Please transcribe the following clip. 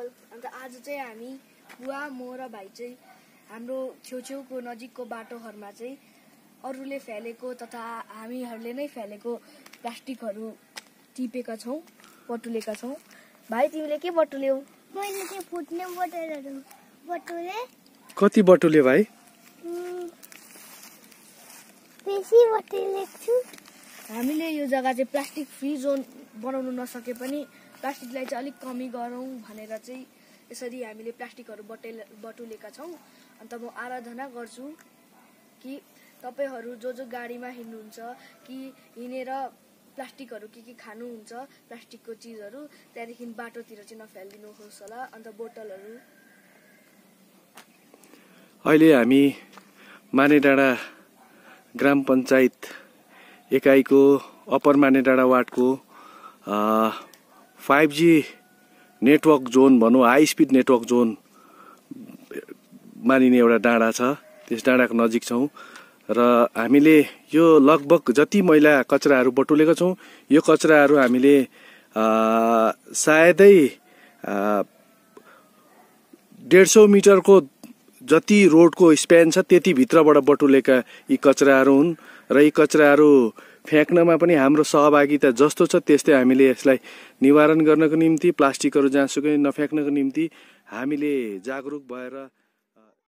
नेपाल। अन्त आज चाहिँ हामी बुवा म र भाइ चाहिँ हाम्रो छेउछेउको नजिकको बाटोहरुमा चाहिँ अरूले फ्यालेको तथा हामीहरूले नै फ्यालेको प्लास्टिकहरू टिपेका छौं, बटुलेका छौं। भाइ तिमीले के बटुल्यौ? मैले चाहिँ फुट्ने बोतलहरू बटुले। कति बटुल्यो भाइ? बेसी बटुलेको छु। हामीले यो जग्गा चाहिँ प्लास्टिक फ्री जोन बनाउन नसके पनि प्लास्टिकलाई चाहिँ अलिक कमी गरौँ भनेर चाहिँ यसरी हामीले प्लास्टिकहरू बटुलेका छौं। अन्त म आराधना गर्छु कि तपाईहरु जो गाडीमा हिँड्नुहुन्छ कि हिँडेर प्लास्टिकहरू के खानुहुन्छ, प्लास्टिकको चीजहरू त्यहाँदेखि बाटोतिर चाहिँ नफाल्दिनुहोस् होला। अन्त बोतलहरू अहिले हामी मानेडाँडा ग्राम पञ्चायत एकाइको अप्पर मानेडाँडा वार्डको 5G नेटवर्क जोन भनौँ, हाई स्पिड नेटवर्क जोन मानिने एउटा डाँडा छ। त्यस डाँडाको नजिक छौं र हामीले यो लगभग जति मैला कचराहरू बटुलेका छौं, यो कचराहरू हामीले सायदै 150 मिटरको जति रोडको स्प्यान छ त्यति भित्रबाट बटुलेका यी कचराहरू हुन् र यी कचराहरू फ्याँक्नमा पनि हाम्रो सहभागिता जस्तो छ त्यस्तै हामीले यसलाई निवारण गर्नको निम्ति, प्लास्टिकहरू जहाँसुकै नफ्याँक्नको निम्ति हामीले जागरुक भएर